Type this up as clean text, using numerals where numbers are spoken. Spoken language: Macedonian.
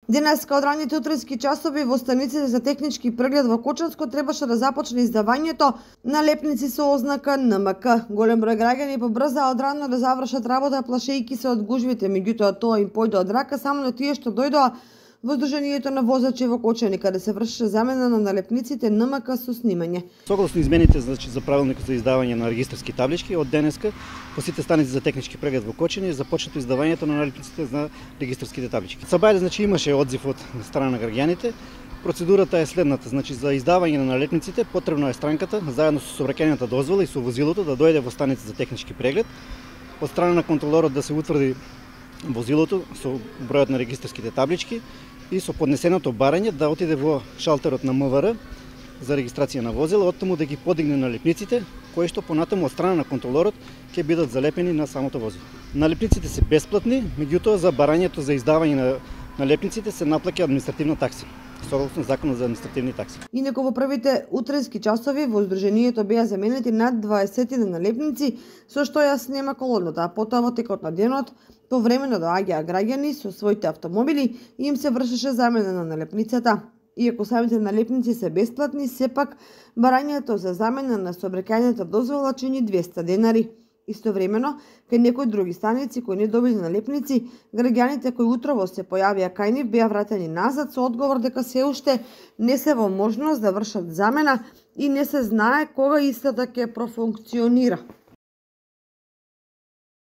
Денеска од ранните утрински часови во станиците за технички преглед во Кочанско требаше да започне издавањето на лепници со ознака НМК. Голем број граѓани побрзаа одрано да завршат работа плашејќи се од гужвите, меѓутоа тоа им појде од рака само на тие што дојдоа во Сдруженијето на возачи во Кочани, каде се вршеше замена на налепниците НМК со снимање. Согласно измените за правилникот за издавање на регистарски таблички, од денеска по сите станици за технички преглед во Кочани започнато издавањето на налепниците за регистарските таблички. Сабајле, имаше одзив од страна на граѓаните. Процедурата е следната, за издавање на налепниците потребно е странката заедно со сообраќајната дозвола и со возилото да дојде во станица за технички преглед. Од страна на контролорот да се утврди возилото со бројот на регистарските таблички и со поднесеното барање да отиде во шалтерот на МВР за регистрација на возила, оттаму да ги подигне налепниците, кои што понатаму од страна на контролорот ќе бидат залепени на самото возило. Налепниците се бесплатни, меѓутоа за барањето за издавање на налепниците се наплаќа административна такса, согласно Законот за административни такси. Инаку во првите утрински часови во Сдруженијето беа заменети над 20 налепници, со што ја снема колоната, а потоа во текот на денот повремено доаѓаа граѓани со своите автомобили и им се вршеше замена на налепницата. Иако самите налепници се бесплатни, сепак барањето за замена на сообраќајната дозвола чини 200 денари. Истовремено, кај некои други станици кои не добили налепници, граѓаните кои утрово се појавија кај нив беа вратени назад со одговор дека се уште не се во можност да вршат замена и не се знае кога истата ќе профункционира.